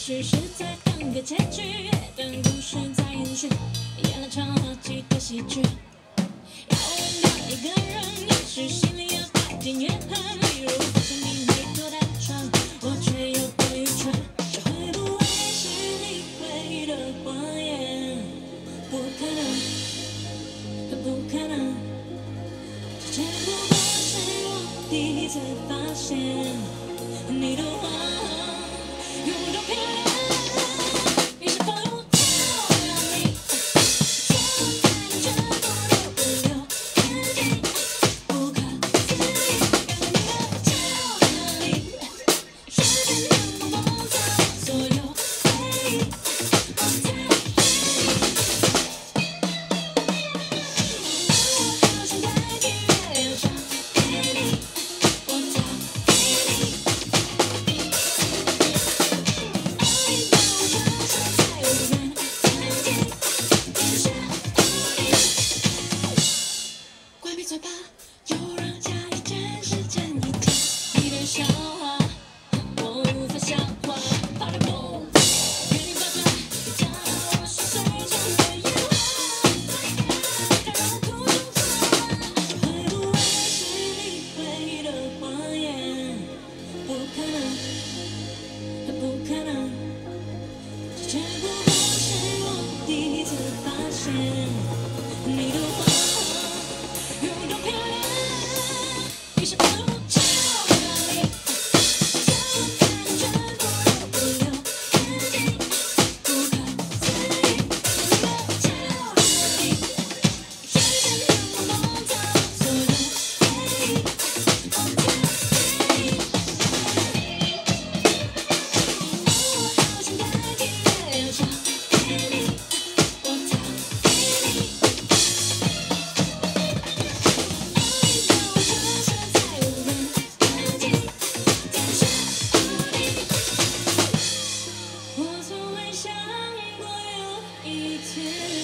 许是在等个结局，等故事在延续，演了场滑稽的喜剧。要忘掉一个人，也许心里有太点怨恨。例如发现你没多单纯，我却有多愚蠢。这会不会是你唯一的谎言？不可能，不可能，这只不过是我第一次发现你的谎有多漂亮。你是否有我让你就看着不留痕迹，不可思议，让你的脚里瞬间能够摸走所有回忆。我好想代替月亮上给你，我早给你。爱到这时才无人能及，天下无敌。关闭嘴巴，就让家里真实真一点。你的笑话我无法消化，怕的不给你爆炸，别炸到我是最终的烟花，让我哭成花。这会不会是你唯一的谎言？不可能，不可能，这只不过是我第一次发现你的谎有多漂亮。你是否有超能力，就看着不留痕迹，不可思议，你的超能力瞬间能够摸走所有回忆。我早给你。我好想代替月亮上给你，我早给你。爱到这时才无人能及，天下无敌。我从未想过有一天。